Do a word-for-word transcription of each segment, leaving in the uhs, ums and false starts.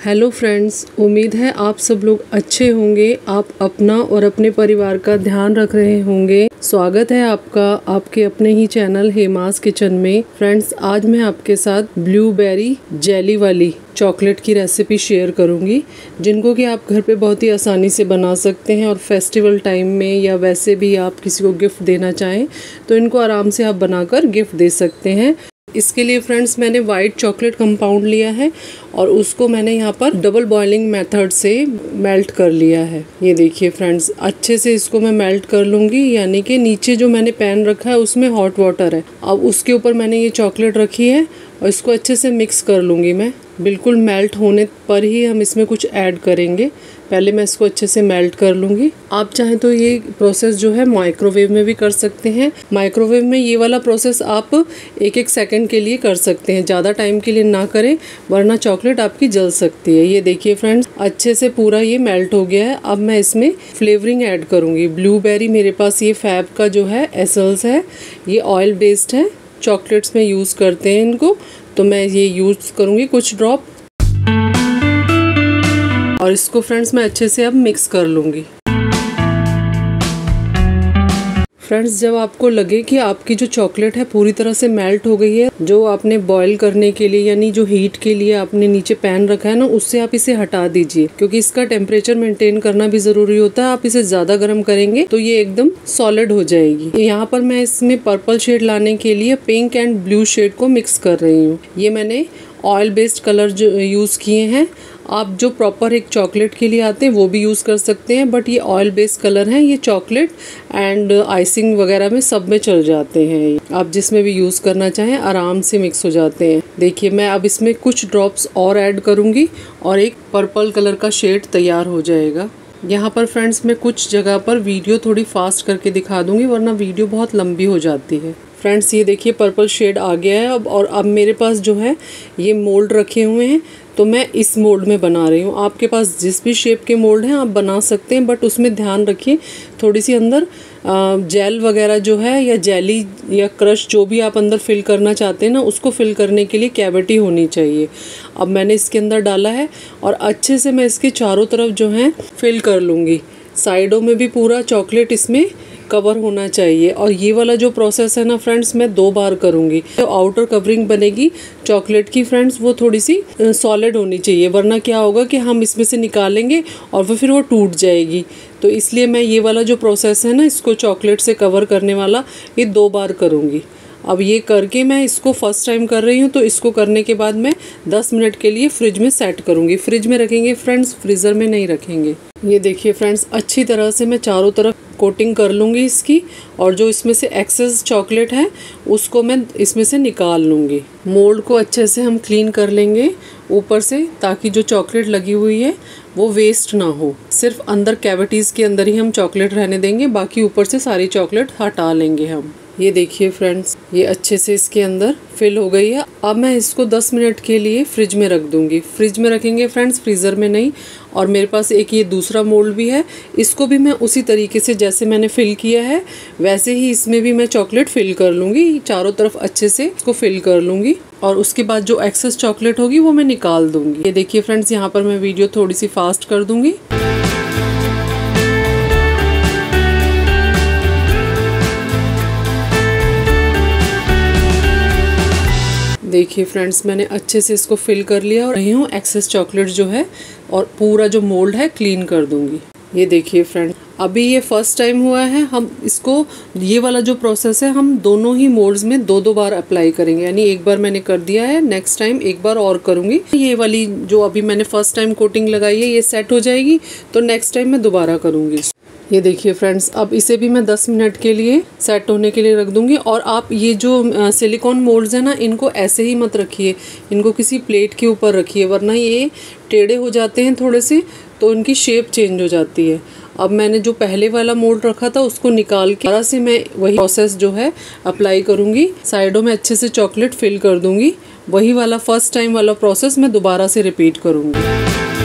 Hello friends, उम्मीद है आप सब लोग अच्छे होंगे। आप अपना और अपने परिवार का ध्यान रख रहे होंगे। स्वागत है आपका आपके अपने ही चैनल हेमास किचन में। फ्रेंड्स, आज मैं आपके साथ ब्लूबेरी जेली वाली चॉकलेट की रेसिपी शेयर करूंगी, जिनको कि आप घर पे बहुत ही आसानी से बना सकते हैं और फेस्टिवल टाइम में या वैसे भी आप किसी को गिफ्ट देना चाहें तो इनको आराम से आप बनाकर गिफ्ट दे सकते हैं। इसके लिए फ्रेंड्स मैंने वाइट चॉकलेट कंपाउंड लिया है और उसको मैंने यहाँ पर डबल बॉइलिंग मेथड से मेल्ट कर लिया है। ये देखिए फ्रेंड्स, अच्छे से इसको मैं मेल्ट कर लूँगी, यानी कि नीचे जो मैंने पैन रखा है उसमें हॉट वाटर है। अब उसके ऊपर मैंने ये चॉकलेट रखी है और इसको अच्छे से मिक्स कर लूँगी मैं। बिल्कुल मेल्ट होने पर ही हम इसमें कुछ ऐड करेंगे। पहले मैं इसको अच्छे से मेल्ट कर लूँगी। आप चाहें तो ये प्रोसेस जो है माइक्रोवेव में भी कर सकते हैं। माइक्रोवेव में ये वाला प्रोसेस आप एक एक सेकंड के लिए कर सकते हैं, ज़्यादा टाइम के लिए ना करें वरना चॉकलेट आपकी जल सकती है। ये देखिए फ्रेंड्स, अच्छे से पूरा ये मेल्ट हो गया है। अब मैं इसमें फ्लेवरिंग ऐड करूँगी। ब्लूबेरी मेरे पास ये फैब का जो है एसेंस है, ये ऑयल बेस्ड है, चॉकलेट्स में यूज़ करते हैं इनको, तो मैं ये यूज़ करूँगी कुछ ड्रॉप और इसको फ्रेंड्स मैं अच्छे से अब मिक्स कर लूँगी। फ्रेंड्स, जब आपको लगे कि आपकी जो चॉकलेट है पूरी तरह से मेल्ट हो गई है, जो आपने बॉईल करने के लिए यानी जो हीट के लिए आपने नीचे पैन रखा है ना, उससे आप इसे हटा दीजिए, क्योंकि इसका टेम्परेचर मेंटेन करना भी ज़रूरी होता है। आप इसे ज़्यादा गर्म करेंगे तो ये एकदम सॉलिड हो जाएगी। यहाँ पर मैं इसमें पर्पल शेड लाने के लिए पिंक एंड ब्लू शेड को मिक्स कर रही हूँ। ये मैंने ऑयल बेस्ड कलर जो यूज़ किए हैं। आप जो प्रॉपर एक चॉकलेट के लिए आते हैं वो भी यूज़ कर सकते हैं, बट ये ऑयल बेस्ड कलर हैं। ये चॉकलेट एंड आइसिंग वगैरह में सब में चल जाते हैं। आप जिसमें भी यूज़ करना चाहें आराम से मिक्स हो जाते हैं। देखिए, मैं अब इसमें कुछ ड्रॉप्स और ऐड करूँगी और एक पर्पल कलर का शेड तैयार हो जाएगा। यहाँ पर फ्रेंड्स मैं कुछ जगह पर वीडियो थोड़ी फास्ट करके दिखा दूँगी, वरना वीडियो बहुत लंबी हो जाती है। फ्रेंड्स, ये देखिए पर्पल शेड आ गया है अब। और अब मेरे पास जो है ये मोल्ड रखे हुए हैं, तो मैं इस मोल्ड में बना रही हूँ। आपके पास जिस भी शेप के मोल्ड हैं आप बना सकते हैं, बट उसमें ध्यान रखिए थोड़ी सी अंदर जेल वगैरह जो है या जेली या क्रश जो भी आप अंदर फिल करना चाहते हैं ना, उसको फिल करने के लिए कैविटी होनी चाहिए। अब मैंने इसके अंदर डाला है और अच्छे से मैं इसके चारों तरफ जो है फिल कर लूँगी। साइडों में भी पूरा चॉकलेट इसमें कवर होना चाहिए। और ये वाला जो प्रोसेस है ना फ्रेंड्स, मैं दो बार करूँगी। तो आउटर कवरिंग बनेगी चॉकलेट की फ्रेंड्स, वो थोड़ी सी सॉलिड होनी चाहिए, वरना क्या होगा कि हम इसमें से निकालेंगे और वो फिर वो टूट जाएगी। तो इसलिए मैं ये वाला जो प्रोसेस है ना, इसको चॉकलेट से कवर करने वाला, ये दो बार करूँगी। अब ये करके मैं इसको फर्स्ट टाइम कर रही हूँ, तो इसको करने के बाद मैं दस मिनट के लिए फ्रिज में सेट करूँगी। फ्रिज में रखेंगे फ्रेंड्स, फ्रीज़र में नहीं रखेंगे। ये देखिए फ्रेंड्स, अच्छी तरह से मैं चारों तरफ कोटिंग कर लूँगी इसकी, और जो इसमें से एक्सेस चॉकलेट है उसको मैं इसमें से निकाल लूँगी। मोल्ड को अच्छे से हम क्लीन कर लेंगे ऊपर से, ताकि जो चॉकलेट लगी हुई है वो वेस्ट ना हो। सिर्फ अंदर कैविटीज़ के अंदर ही हम चॉकलेट रहने देंगे, बाकी ऊपर से सारी चॉकलेट हटा लेंगे हम। ये देखिए फ्रेंड्स, ये अच्छे से इसके अंदर फिल हो गई है। अब मैं इसको दस मिनट के लिए फ्रिज में रख दूंगी। फ्रिज में रखेंगे फ्रेंड्स, फ्रीज़र में नहीं। और मेरे पास एक ये दूसरा मोल्ड भी है, इसको भी मैं उसी तरीके से जैसे मैंने फिल किया है वैसे ही इसमें भी मैं चॉकलेट फिल कर लूँगी। चारों तरफ अच्छे से इसको फिल कर लूँगी और उसके बाद जो एक्सेस चॉकलेट होगी वो मैं निकाल दूँगी। ये देखिए फ्रेंड्स, यहाँ पर मैं वीडियो थोड़ी सी फास्ट कर दूँगी। देखिए फ्रेंड्स, मैंने अच्छे से इसको फिल कर लिया और रही हूँ एक्सेस चॉकलेट जो है, और पूरा जो मोल्ड है क्लीन कर दूंगी। ये देखिए फ्रेंड्स, अभी ये फर्स्ट टाइम हुआ है। हम इसको, ये वाला जो प्रोसेस है, हम दोनों ही मोल्ड्स में दो दो बार अप्लाई करेंगे। यानी एक बार मैंने कर दिया है, नेक्स्ट टाइम एक बार और करूँगी। ये वाली जो अभी मैंने फर्स्ट टाइम कोटिंग लगाई है ये सेट हो जाएगी, तो नेक्स्ट टाइम मैं दोबारा करूँगी। ये देखिए फ्रेंड्स, अब इसे भी मैं दस मिनट के लिए सेट होने के लिए रख दूंगी। और आप ये जो सिलिकॉन मोल्ड्स हैं ना, इनको ऐसे ही मत रखिए, इनको किसी प्लेट के ऊपर रखिए, वरना ये टेढ़े हो जाते हैं थोड़े से, तो इनकी शेप चेंज हो जाती है। अब मैंने जो पहले वाला मोल्ड रखा था उसको निकाल के दोबारा से मैं वही प्रोसेस जो है अप्लाई करूँगी। साइडों में अच्छे से चॉकलेट फिल कर दूँगी। वही वाला फर्स्ट टाइम वाला प्रोसेस मैं दोबारा से रिपीट करूँगी।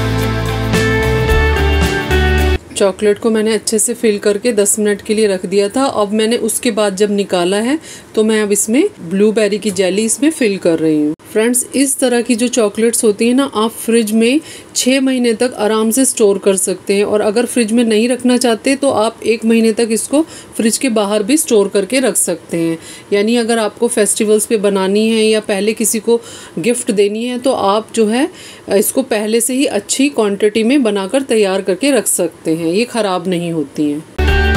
चॉकलेट को मैंने अच्छे से फिल करके दस मिनट के लिए रख दिया था। अब मैंने उसके बाद जब निकाला है तो मैं अब इसमें ब्लूबेरी की जेली इसमें फिल कर रही हूँ। फ्रेंड्स, इस तरह की जो चॉकलेट्स होती हैं ना, आप फ्रिज में छः महीने तक आराम से स्टोर कर सकते हैं। और अगर फ्रिज में नहीं रखना चाहते तो आप एक महीने तक इसको फ्रिज के बाहर भी स्टोर करके रख सकते हैं। यानी अगर आपको फेस्टिवल्स पे बनानी है या पहले किसी को गिफ्ट देनी है तो आप जो है इसको पहले से ही अच्छी क्वांटिटी में बनाकर तैयार करके रख सकते हैं, ये ख़राब नहीं होती हैं।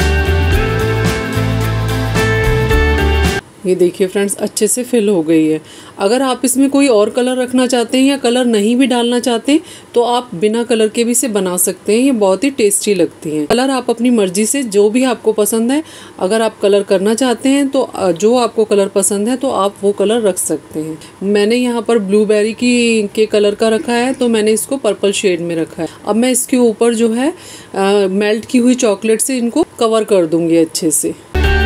ये देखिए फ्रेंड्स, अच्छे से फिल हो गई है। अगर आप इसमें कोई और कलर रखना चाहते हैं या कलर नहीं भी डालना चाहते तो आप बिना कलर के भी इसे बना सकते हैं। ये बहुत ही टेस्टी लगती हैं। कलर आप अपनी मर्जी से जो भी आपको पसंद है, अगर आप कलर करना चाहते हैं तो जो आपको कलर पसंद है तो आप वो कलर रख सकते हैं। मैंने यहाँ पर ब्लूबेरी की के कलर का रखा है तो मैंने इसको पर्पल शेड में रखा है। अब मैं इसके ऊपर जो है आ, मेल्ट की हुई चॉकलेट से इनको कवर कर दूँगी अच्छे से।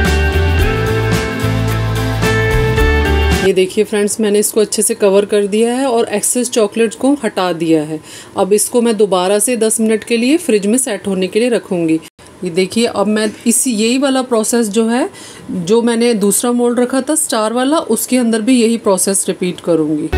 ये देखिए फ्रेंड्स, मैंने इसको अच्छे से कवर कर दिया है और एक्सेस चॉकलेट्स को हटा दिया है। अब इसको मैं दोबारा से दस मिनट के लिए फ्रिज में सेट होने के लिए रखूँगी। ये देखिए, अब मैं इसी यही वाला प्रोसेस जो है, जो मैंने दूसरा मोल्ड रखा था स्टार वाला, उसके अंदर भी यही प्रोसेस रिपीट करूँगी।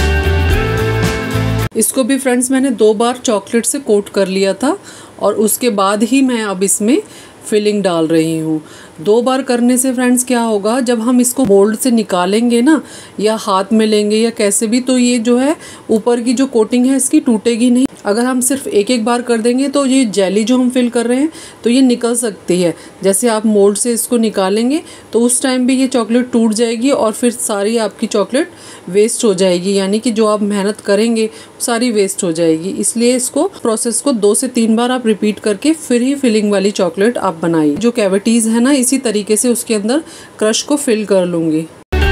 इसको भी फ्रेंड्स मैंने दो बार चॉकलेट से कोट कर लिया था और उसके बाद ही मैं अब इसमें फिलिंग डाल रही हूँ। दो बार करने से फ्रेंड्स क्या होगा, जब हम इसको मोल्ड से निकालेंगे ना या हाथ में लेंगे या कैसे भी, तो ये जो है ऊपर की जो कोटिंग है इसकी टूटेगी नहीं। अगर हम सिर्फ एक एक बार कर देंगे तो ये जेली जो हम फिल कर रहे हैं तो ये निकल सकती है। जैसे आप मोल्ड से इसको निकालेंगे तो उस टाइम भी ये चॉकलेट टूट जाएगी और फिर सारी आपकी चॉकलेट वेस्ट हो जाएगी, यानी कि जो आप मेहनत करेंगे सारी वेस्ट हो जाएगी। इसलिए इसको प्रोसेस को दो से तीन बार आप रिपीट करके फिर ही फिलिंग वाली चॉकलेट आप बनाइए। जो कैविटीज़ है ना, इसी तरीके से उसके अंदर क्रश को फिल कर लूँगी।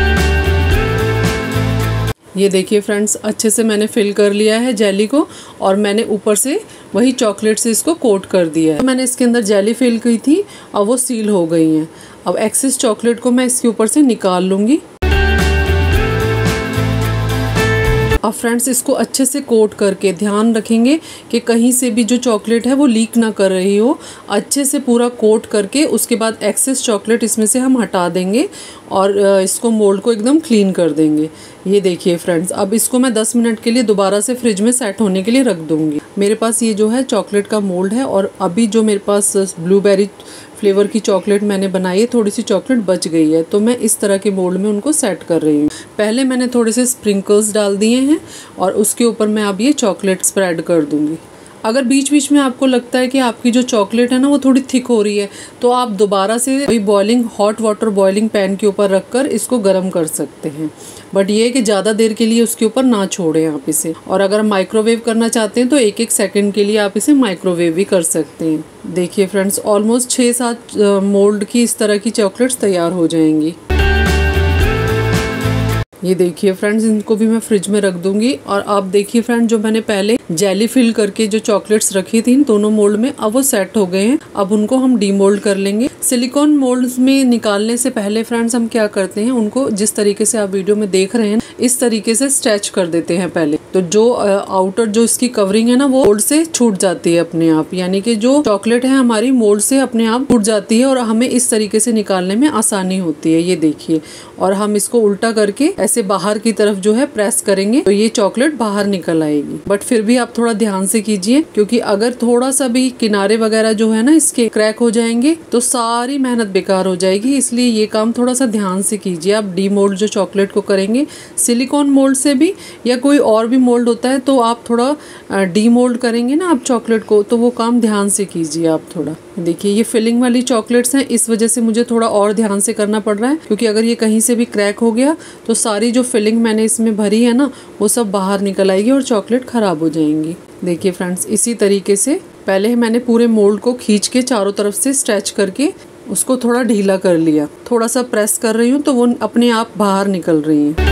ये देखिए फ्रेंड्स, अच्छे से मैंने फिल कर लिया है जेली को और मैंने ऊपर से वही चॉकलेट से इसको कोट कर दिया है। मैंने इसके अंदर जेली फिल की थी और वो सील हो गई हैं। अब एक्सेस चॉकलेट को मैं इसके ऊपर से निकाल लूँगी। अब फ्रेंड्स, इसको अच्छे से कोट करके ध्यान रखेंगे कि कहीं से भी जो चॉकलेट है वो लीक ना कर रही हो। अच्छे से पूरा कोट करके उसके बाद एक्सेस चॉकलेट इसमें से हम हटा देंगे और इसको मोल्ड को एकदम क्लीन कर देंगे। ये देखिए फ्रेंड्स, अब इसको मैं दस मिनट के लिए दोबारा से फ्रिज में सेट होने के लिए रख दूँगी। मेरे पास ये जो है चॉकलेट का मोल्ड है और अभी जो मेरे पास ब्लूबेरी फ्लेवर की चॉकलेट मैंने बनाई है, थोड़ी सी चॉकलेट बच गई है तो मैं इस तरह के मोल्ड में उनको सेट कर रही हूँ। पहले मैंने थोड़े से स्प्रिंकल्स डाल दिए हैं और उसके ऊपर मैं अब ये चॉकलेट स्प्रेड कर दूँगी। अगर बीच बीच में आपको लगता है कि आपकी जो चॉकलेट है ना वो थोड़ी थिक हो रही है तो आप दोबारा से वही boiling hot water boiling pan के ऊपर रखकर इसको गर्म कर सकते हैं। बट ये है कि ज़्यादा देर के लिए उसके ऊपर ना छोड़ें आप इसे। और अगर माइक्रोवेव करना चाहते हैं तो एक एक सेकंड के लिए आप इसे माइक्रोवेव भी कर सकते हैं। देखिए फ्रेंड्स, ऑलमोस्ट छः सात मोल्ड की इस तरह की चॉकलेट्स तैयार हो जाएंगी। ये देखिए फ्रेंड्स, इनको भी मैं फ्रिज में रख दूंगी। और आप देखिए फ्रेंड्स, जो मैंने पहले जेली फिल करके जो चॉकलेट्स रखी थी इन दोनों मोल्ड में, अब वो सेट हो गए हैं। अब उनको हम डीमोल्ड कर लेंगे। सिलिकॉन मोल्ड्स में निकालने से पहले फ्रेंड्स हम क्या करते हैं, उनको जिस तरीके से आप वीडियो में देख रहे हैं इस तरीके से स्ट्रेच कर देते हैं पहले। तो जो आउटर जो इसकी कवरिंग है ना वो मोल्ड से छूट जाती है अपने आप, यानी कि जो चॉकलेट है हमारी मोल्ड से अपने आप छूट जाती है और हमें इस तरीके से निकालने में आसानी होती है। ये देखिए, और हम इसको उल्टा करके ऐसे बाहर की तरफ जो है प्रेस करेंगे तो ये चॉकलेट बाहर निकल आएगी। बट फिर भी आप थोड़ा ध्यान से कीजिए, क्योंकि अगर थोड़ा सा भी किनारे वगैरह जो है ना इसके क्रैक हो जाएंगे तो सारी मेहनत बेकार हो जाएगी। इसलिए ये काम थोड़ा सा ध्यान से कीजिए। आप डी मोल्ड जो चॉकलेट को करेंगे सिलिकॉन मोल्ड से भी या कोई और भी मोल्ड होता है तो आप थोड़ा डी मोल्ड करेंगे ना आप चॉकलेट को, तो वो काम ध्यान से कीजिए आप थोड़ा। देखिए, ये फिलिंग वाली चॉकलेट्स हैं, इस वजह से मुझे थोड़ा और ध्यान से करना पड़ रहा है, क्योंकि अगर ये कहीं से भी क्रैक हो गया तो सारी जो फिलिंग मैंने इसमें भरी है ना वो सब बाहर निकल आएगी और चॉकलेट ख़राब हो जाएंगी। देखिए फ्रेंड्स, इसी तरीके से पहले मैंने पूरे मोल्ड को खींच के चारों तरफ से स्ट्रेच करके उसको थोड़ा ढीला कर लिया। थोड़ा सा प्रेस कर रही हूँ तो वो अपने आप बाहर निकल रही हैं।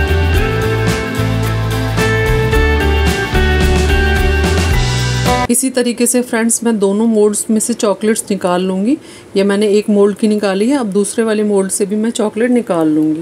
इसी तरीके से फ्रेंड्स मैं दोनों मोल्ड्स में से चॉकलेट्स निकाल लूँगी। ये मैंने एक मोल्ड की निकाली है, अब दूसरे वाले मोल्ड से भी मैं चॉकलेट निकाल लूँगी।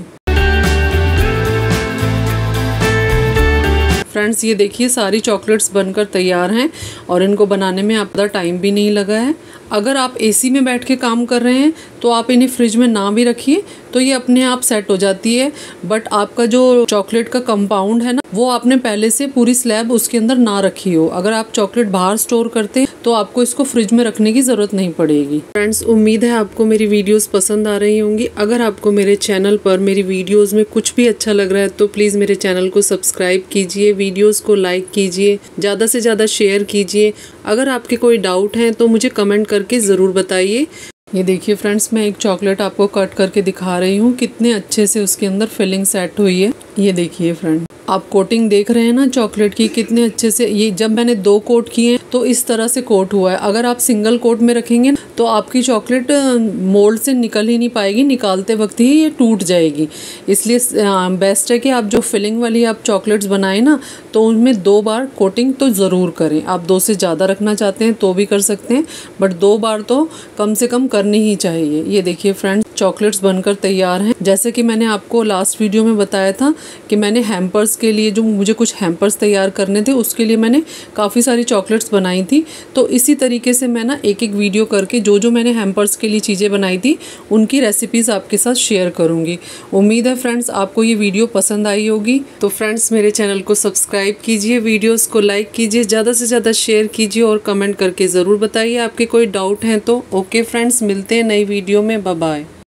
फ्रेंड्स, ये देखिए सारी चॉकलेट्स बनकर तैयार हैं और इनको बनाने में ज़्यादा टाइम भी नहीं लगा है। अगर आप एसी में बैठ के काम कर रहे हैं तो आप इन्हें फ्रिज में ना भी रखिए तो ये अपने आप सेट हो जाती है। बट आपका जो चॉकलेट का कंपाउंड है ना, वो आपने पहले से पूरी स्लैब उसके अंदर ना रखी हो। अगर आप चॉकलेट बाहर स्टोर करते हैं तो आपको इसको फ्रिज में रखने की ज़रूरत नहीं पड़ेगी। फ्रेंड्स, उम्मीद है आपको मेरी वीडियोस पसंद आ रही होंगी। अगर आपको मेरे चैनल पर मेरी वीडियोस में कुछ भी अच्छा लग रहा है तो प्लीज़ मेरे चैनल को सब्सक्राइब कीजिए, वीडियोस को लाइक कीजिए, ज़्यादा से ज़्यादा शेयर कीजिए। अगर आपके कोई डाउट हैं तो मुझे कमेंट करके ज़रूर बताइए। ये देखिए फ्रेंड्स, मैं एक चॉकलेट आपको कट करके दिखा रही हूँ, कितने अच्छे से उसके अंदर फिलिंग सेट हुई है। ये देखिए फ्रेंड, आप कोटिंग देख रहे हैं ना चॉकलेट की, कितने अच्छे से। ये जब मैंने दो कोट किए हैं तो इस तरह से कोट हुआ है। अगर आप सिंगल कोट में रखेंगे तो आपकी चॉकलेट मोल्ड से निकल ही नहीं पाएगी, निकालते वक्त ही ये टूट जाएगी। इसलिए बेस्ट है कि आप जो फिलिंग वाली आप चॉकलेट्स बनाएं ना, तो उनमें दो बार कोटिंग तो ज़रूर करें। आप दो से ज़्यादा रखना चाहते हैं तो भी कर सकते हैं, बट दो बार तो कम से कम करनी ही चाहिए। ये देखिए फ्रेंड्स, चॉकलेट्स बनकर तैयार हैं। जैसे कि मैंने आपको लास्ट वीडियो में बताया था कि मैंने हैम्पर्स के लिए, जो मुझे कुछ हैम्पर्स तैयार करने थे, उसके लिए मैंने काफ़ी सारी चॉकलेट्स बनाई थी। तो इसी तरीके से मैं ना एक एक वीडियो करके जो जो मैंने हैम्पर्स के लिए चीज़ें बनाई थी उनकी रेसिपीज़ आपके साथ शेयर करूँगी। उम्मीद है फ्रेंड्स आपको ये वीडियो पसंद आई होगी। तो फ्रेंड्स, मेरे चैनल को सब्सक्राइब कीजिए, वीडियोज़ को लाइक कीजिए, ज़्यादा से ज़्यादा शेयर कीजिए और कमेंट करके ज़रूर बताइए आपके कोई डाउट हैं तो। ओके फ्रेंड्स, मिलते हैं नई वीडियो में। Bye bye.